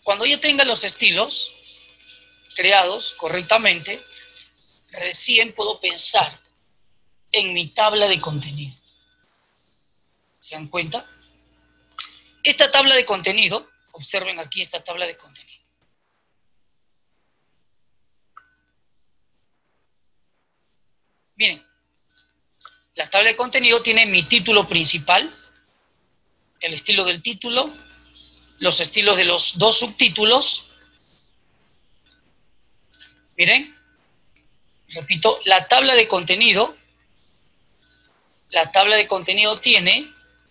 Cuando ya tenga los estilos creados correctamente, recién puedo pensar en mi tabla de contenido. ¿Se dan cuenta? Esta tabla de contenido, observen aquí esta tabla de contenido. Miren, la tabla de contenido tiene mi título principal, el estilo del título, los estilos de los dos subtítulos. Miren, repito, la tabla de contenido tiene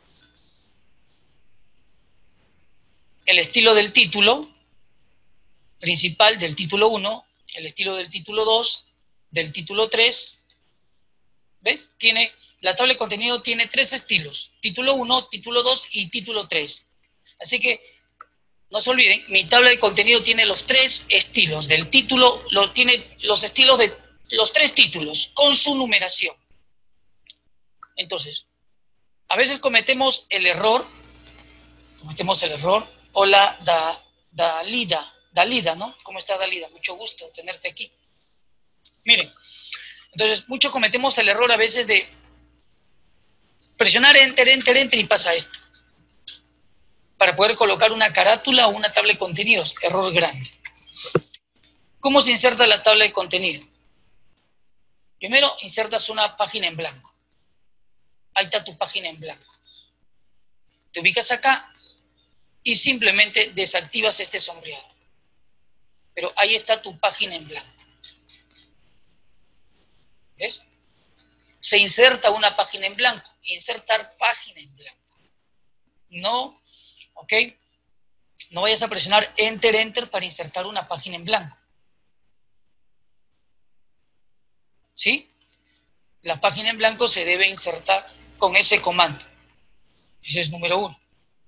el estilo del título principal, del título 1, el estilo del título 2, del título 3. ¿Ves? La tabla de contenido tiene 3 estilos: título 1, título 2 y título 3. Así que no se olviden, mi tabla de contenido tiene los 3 estilos del título, tiene los estilos de los 3 títulos con su numeración. Entonces, a veces cometemos el error. Hola, Dalida, ¿no? ¿Cómo está, Dalida? Mucho gusto tenerte aquí. Miren, entonces, muchos cometemos el error a veces de presionar Enter, Enter, Enter y pasa esto. Para poder colocar una carátula o una tabla de contenidos. Error grande. ¿Cómo se inserta la tabla de contenido? Primero, insertas una página en blanco. Ahí está tu página en blanco. Te ubicas acá y simplemente desactivas este sombreado. Pero ahí está tu página en blanco. ¿Ves? Se inserta una página en blanco. Insertar página en blanco. No, ¿ok? No vayas a presionar Enter, Enter para insertar una página en blanco. ¿Sí? La página en blanco se debe insertar con ese comando. Ese es número 1.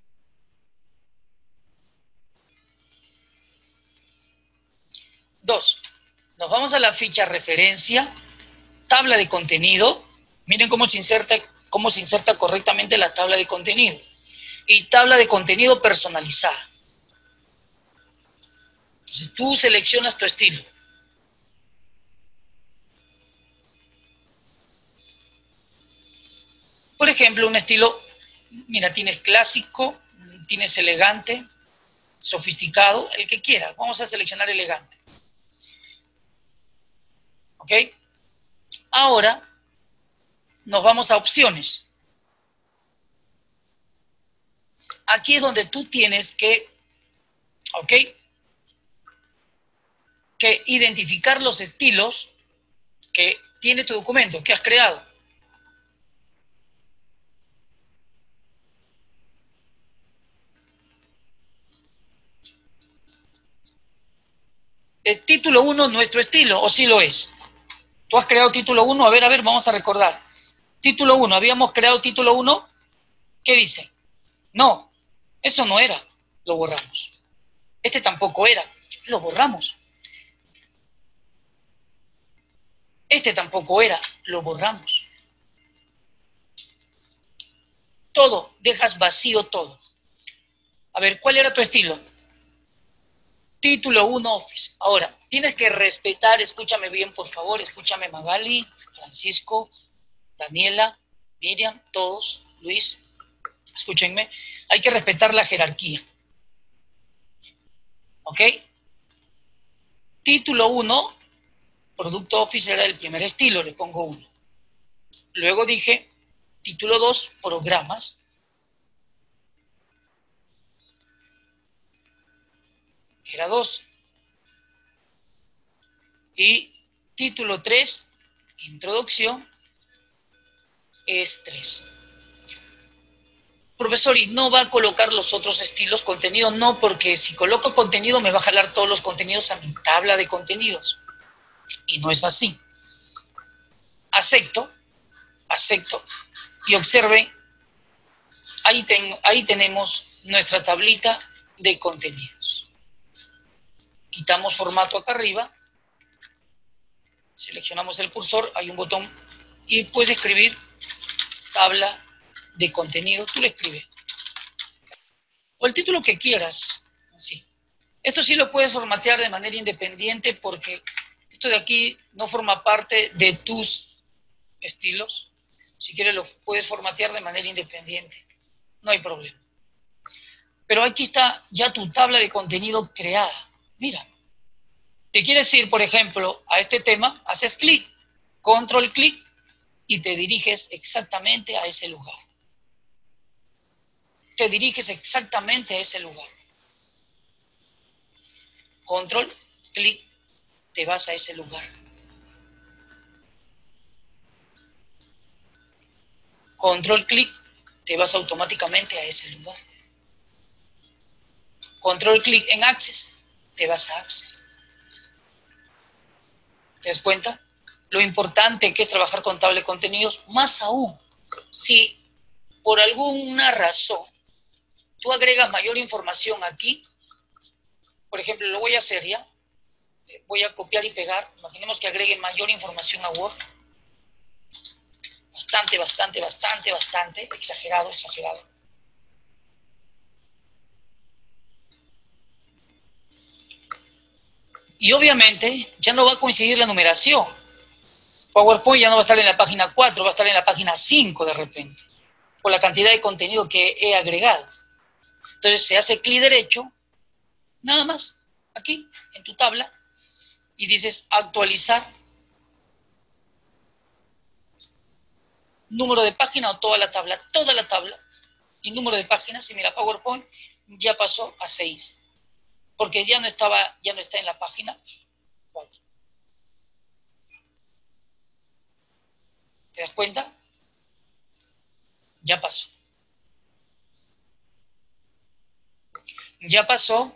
Dos, nos vamos a la ficha referencia, tabla de contenido. Miren cómo se inserta correctamente la tabla de contenido. Y tabla de contenido personalizada. Entonces tú seleccionas tu estilo. Por ejemplo, un estilo, mira, tienes clásico, tienes elegante, sofisticado, el que quieras. Vamos a seleccionar elegante. ¿Ok? Ahora nos vamos a opciones. Aquí es donde tú tienes que, ¿ok?, que identificar los estilos que tiene tu documento, que has creado. El título 1 no es tu estilo, ¿o sí lo es? Tú has creado título 1, a ver, vamos a recordar. Título 1, ¿habíamos creado título 1? ¿Qué dice? No, eso no era, lo borramos. Este tampoco era, lo borramos. Este tampoco era, lo borramos. Todo, dejas vacío todo. A ver, ¿cuál era tu estilo? Título 1 Office. Ahora, tienes que respetar, escúchame bien, por favor, escúchame, Magali, Francisco, Daniela, Miriam, todos, Luis, escúchenme, hay que respetar la jerarquía. ¿Ok? Título 1, Producto Office era el primer estilo, le pongo 1. Luego dije, título 2, Programas. Era 2. Y título 3, Introducción, es 3. Profesor, ¿y no va a colocar los otros estilos contenido? No, porque si coloco contenido me va a jalar todos los contenidos a mi tabla de contenidos. Y no es así. Acepto. Y observen, ahí tenemos nuestra tablita de contenidos. Quitamos formato acá arriba. Seleccionamos el cursor, hay un botón y puedes escribir tabla de contenido. Tú le escribes. O el título que quieras. Así. Esto sí lo puedes formatear de manera independiente porque esto de aquí no forma parte de tus estilos. Si quieres lo puedes formatear de manera independiente. No hay problema. Pero aquí está ya tu tabla de contenido creada. Mira, te quieres ir, por ejemplo, a este tema, haces clic, control clic y te diriges exactamente a ese lugar. Te diriges exactamente a ese lugar. Control clic, te vas a ese lugar. Control clic, te vas automáticamente a ese lugar. Control clic en Access, te vas a Access. ¿Te das cuenta? Lo importante que es trabajar con tabla de contenidos, más aún, si por alguna razón tú agregas mayor información aquí, por ejemplo, lo voy a hacer ya, voy a copiar y pegar, imaginemos que agregue mayor información a Word, bastante, exagerado. Y obviamente ya no va a coincidir la numeración. PowerPoint ya no va a estar en la página 4, va a estar en la página 5 de repente, por la cantidad de contenido que he agregado. Entonces se hace clic derecho, nada más, aquí, en tu tabla, y dices actualizar número de página o toda la tabla, y número de páginas, y mira, PowerPoint ya pasó a 6, porque ya no está en la página 4. ¿Te das cuenta? Ya pasó. Ya pasó.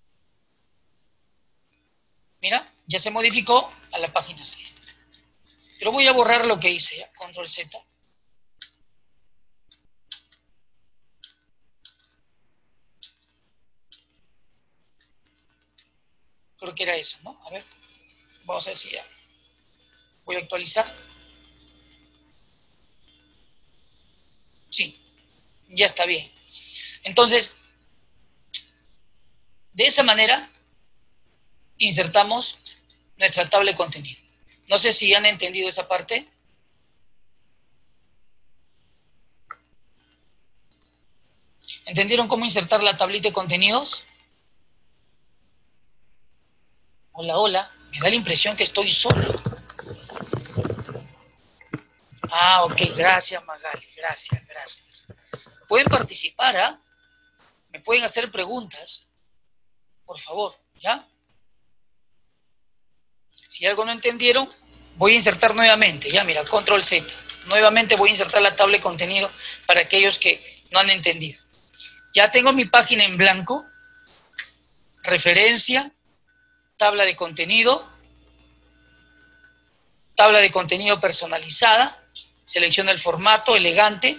Mira, ya se modificó a la página 6. Pero voy a borrar lo que hice, ¿ya? Control Z. Creo que era eso, ¿no? A ver, vamos a ver si ya. Voy a actualizar. Sí, ya está bien. Entonces, de esa manera, insertamos nuestra tabla de contenido. No sé si han entendido esa parte. ¿Entendieron cómo insertar la tablita de contenidos? Hola, hola. Me da la impresión que estoy solo. Ah, ok. Gracias, Magali. Gracias. Pueden participar, ¿ah? Me pueden hacer preguntas. Por favor, ¿ya? Si algo no entendieron, voy a insertar nuevamente. Ya, mira, control Z. Nuevamente voy a insertar la tabla de contenido para aquellos que no han entendido. Ya tengo mi página en blanco. Referencia, tabla de contenido personalizada. Selecciona el formato, elegante.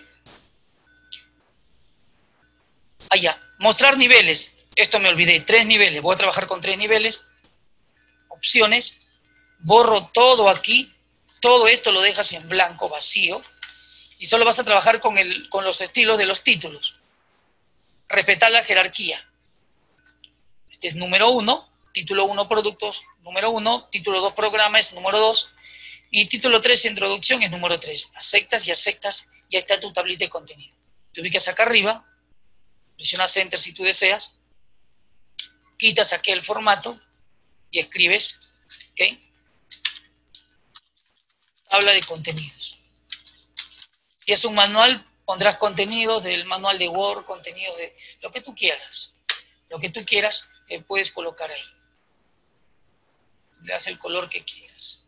Allá, mostrar niveles. Esto me olvidé, 3 niveles. Voy a trabajar con 3 niveles. Opciones. Borro todo aquí. Todo esto lo dejas en blanco, vacío. Y solo vas a trabajar con los estilos de los títulos. Respetar la jerarquía. Este es número 1, título 1 productos, número 1, título 2 programa es número 2, y título 3 introducción es número 3. Aceptas, ya está tu tablita de contenido. Te ubicas acá arriba, presionas Enter si tú deseas, quitas aquí el formato y escribes, ¿ok? Tabla de contenidos. Si es un manual, pondrás contenidos del manual de Word, contenidos de lo que tú quieras. Lo que tú quieras, puedes colocar ahí. Le das el color que quieras.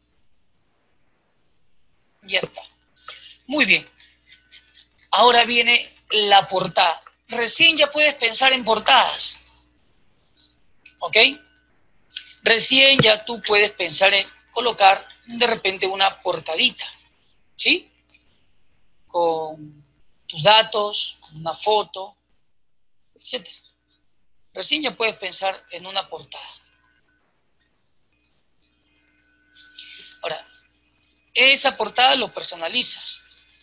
Ya está. Muy bien. Ahora viene la portada. Recién ya puedes pensar en portadas. ¿Ok? Recién ya tú puedes pensar en colocar de repente una portadita. ¿Sí? Con tus datos, con una foto, etc. Recién ya puedes pensar en una portada. Ahora, esa portada lo personalizas.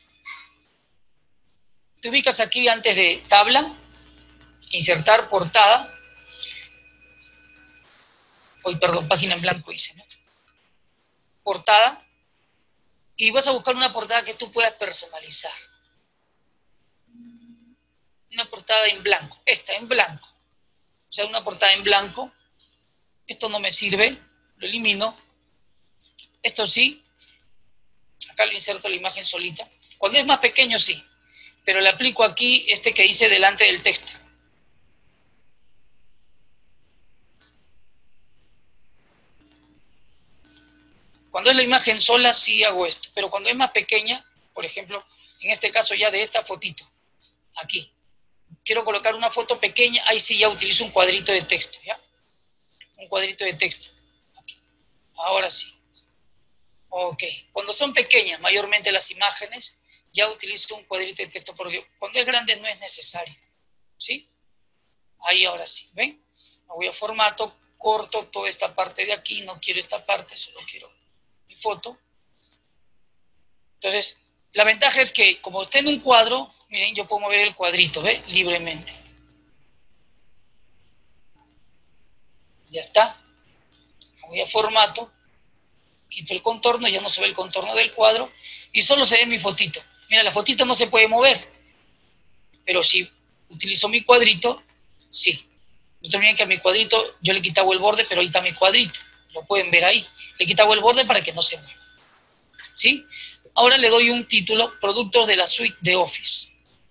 Te ubicas aquí antes de tabla, insertar portada, Hoy, perdón, página en blanco hice, ¿no? Portada. Y vas a buscar una portada que tú puedas personalizar. Una portada en blanco. Esta, en blanco. O sea, una portada en blanco. Esto no me sirve. Lo elimino. Esto sí. Acá lo inserto la imagen solita. Cuando es más pequeño, sí. Pero le aplico aquí este que hice delante del texto. Cuando es la imagen sola, sí hago esto. Pero cuando es más pequeña, por ejemplo, en este caso ya de esta fotito, aquí. Quiero colocar una foto pequeña, ahí sí ya utilizo un cuadrito de texto, ¿ya? Un cuadrito de texto. Aquí. Ahora sí. Ok. Cuando son pequeñas, mayormente las imágenes, ya utilizo un cuadrito de texto, porque cuando es grande no es necesario. ¿Sí? Ahí ahora sí. ¿Ven? Me voy a formato, corto toda esta parte de aquí, no quiero esta parte, solo quiero mi foto. Entonces, la ventaja es que como está en un cuadro, miren, yo puedo mover el cuadrito, ¿ve? Libremente. Ya está. Me voy a formato, quito el contorno, ya no se ve el contorno del cuadro y solo se ve mi fotito. Mira, la fotito no se puede mover, pero si utilizo mi cuadrito, sí. No te olviden que a mi cuadrito yo le quitaba el borde, pero ahí está mi cuadrito. Lo pueden ver ahí. Le quitaba el borde para que no se mueva. ¿Sí? Ahora le doy un título, productos de la suite de Office.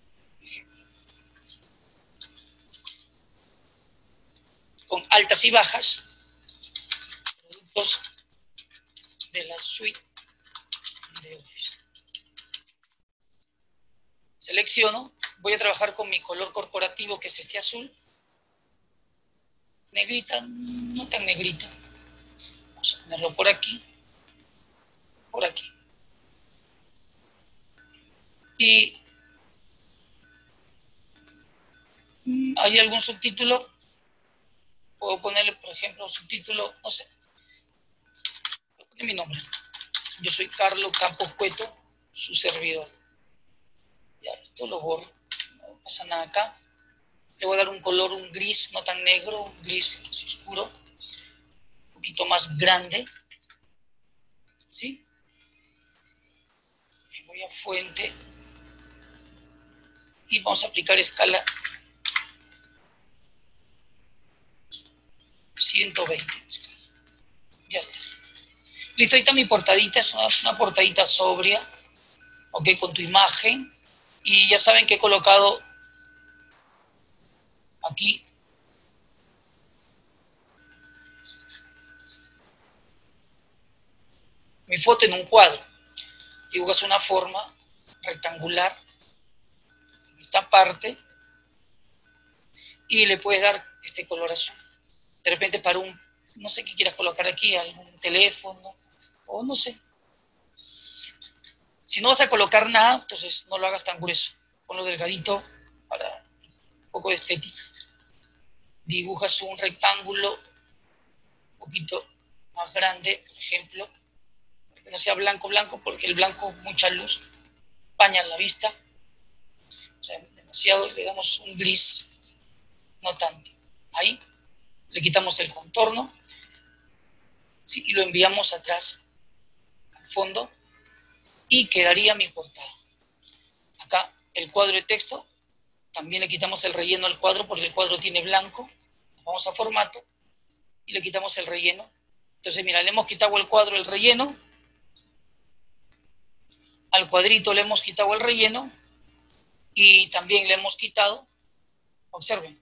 Con altas y bajas. Productos de la suite de Office. Selecciono, voy a trabajar con mi color corporativo, que es este azul. Negrita, no tan negrita. Vamos a ponerlo por aquí. Por aquí. Y ¿hay algún subtítulo? Puedo ponerle, por ejemplo, un subtítulo, no sé. Voy a poner mi nombre. Yo soy Carlos Campos Cueto, su servidor. Ya, esto lo borro. No pasa nada acá. Le voy a dar un color, un gris, no tan negro, un gris oscuro. Un poquito más grande. ¿Sí? Me voy a fuente. Y vamos a aplicar escala 120. Ya está. Listo, ahí está mi portadita, es una portadita sobria, ok, con tu imagen. Y ya saben que he colocado aquí mi foto en un cuadro. Dibujas una forma rectangular en esta parte y le puedes dar este color azul. De repente para un, no sé qué quieras colocar aquí, algún teléfono o no sé. Si no vas a colocar nada, entonces no lo hagas tan grueso. Ponlo delgadito para un poco de estética. Dibujas un rectángulo un poquito más grande, por ejemplo, que no sea blanco, blanco, porque el blanco, mucha luz, paña la vista. O sea, demasiado, le damos un gris, no tanto. Ahí le quitamos el contorno, ¿sí? Y lo enviamos atrás, al fondo, y quedaría mi portada. Acá el cuadro de texto, también le quitamos el relleno al cuadro, porque el cuadro tiene blanco. Vamos a formato y le quitamos el relleno. Entonces, mira, le hemos quitado el cuadro, el relleno. Al cuadrito le hemos quitado el relleno y también le hemos quitado, observen,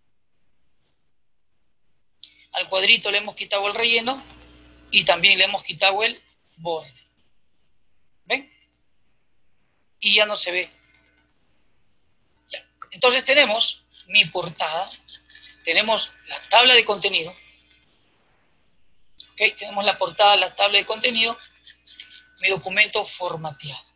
al cuadrito le hemos quitado el relleno y también le hemos quitado el borde. ¿Ven? Y ya no se ve. Ya. Entonces tenemos mi portada, tenemos la tabla de contenido, ¿okay? Tenemos la portada, la tabla de contenido, mi documento formateado.